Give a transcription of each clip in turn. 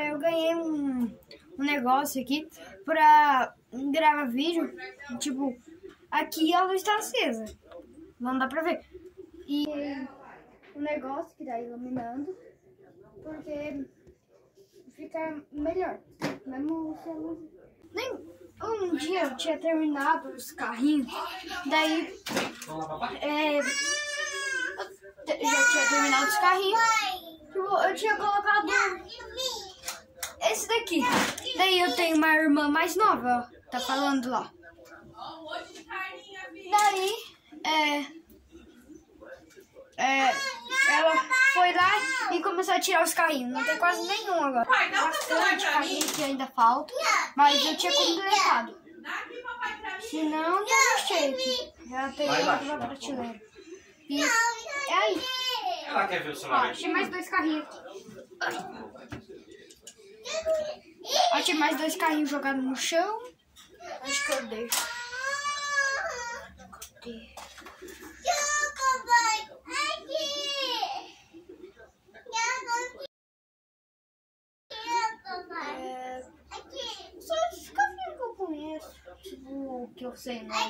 eu ganhei um negócio aqui pra gravar vídeo. Tipo, aqui a luz tá acesa. Não dá pra ver. E o negócio que tá iluminando, porque fica melhor. Mesmo se a luz... Um dia eu tinha terminado os carrinhos, daí eu já tinha terminado os carrinhos, tipo, eu tinha colocado esse daqui. Daí eu tenho uma irmã mais nova, ó, tá falando lá. Daí, ela foi lá e começou a tirar os carrinhos. Não tem quase nenhum agora. Bastante carrinho que ainda falta, mas eu tinha completado. Senão, tá cheio aqui. Já tem outra prateleira. E é aí. Ela quer ver o celular? Ó, tinha mais 2 carrinhos aqui. Ó, tinha mais 2 carrinhos jogados no chão. Acho que eu deixo. Só esses carrinhos que eu conheço. Tipo, que eu sei, né?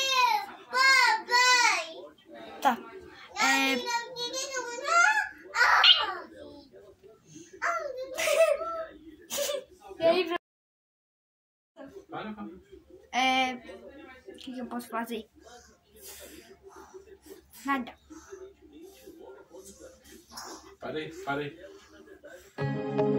Tá. E aí, o que eu posso fazer? Nada. Parei.